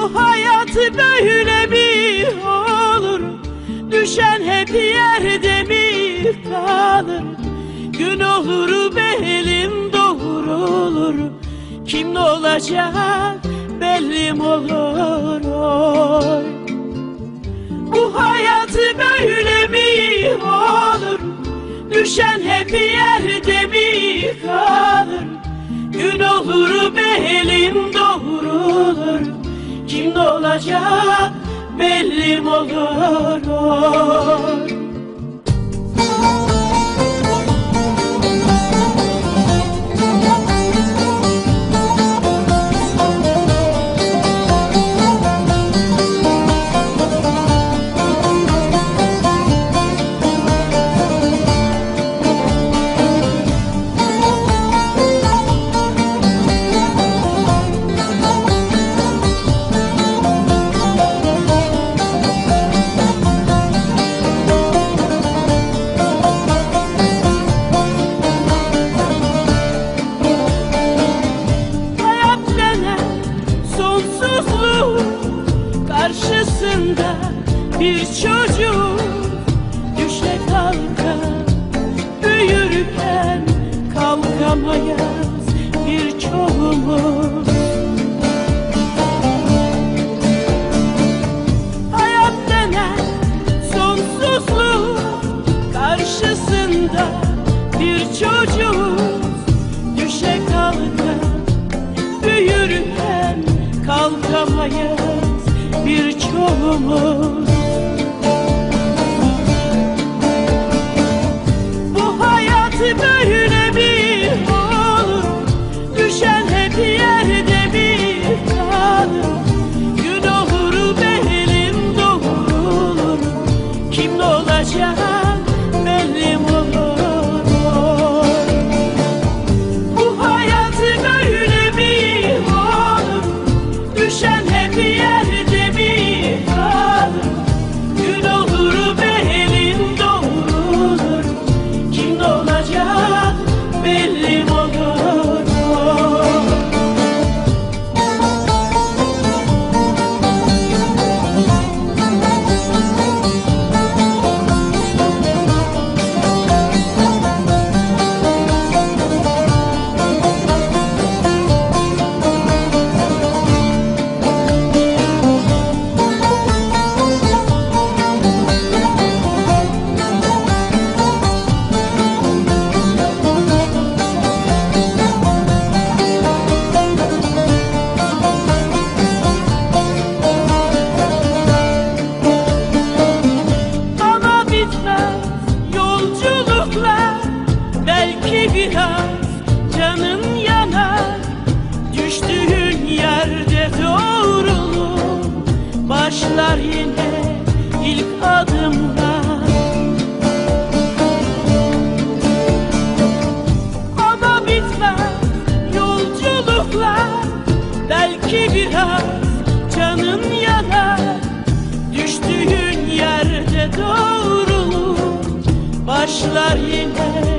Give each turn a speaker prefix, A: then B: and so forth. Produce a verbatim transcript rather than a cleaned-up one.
A: Bu hayat böyle mi olur? Düşen hep yerde mi kalır? Gün olur belim doğrulur. Kim ne olacak belli mi olur? Oy. Bu hayat böyle mi olur? Düşen hep yerde mi kalır? Gün olur belim doğrulur. Kim ne olacak belli mi olur? Oy. Karşısında bir çocuk düşe kalka, büyürken kalkamayız birçoğumuz. Hayat denen sonsuzluk karşısında bir çocuk düşe kalka, büyürken kalkamayız birçoğumuz. Bu hayat böyle mi olur? Düşen hep yerde mi kalır? Gün olur belim doğrulur. Kim ne olacak belli mi olur? Bu hayat böyle mi olur? Düşen hep yerde biraz canın yanar, düştüğün yerde doğrulur. Başlar yine ilk adımlar. Ama bitmez yolculuklar. Belki biraz canın yanar, düştüğün yerde doğrulur. Başlar yine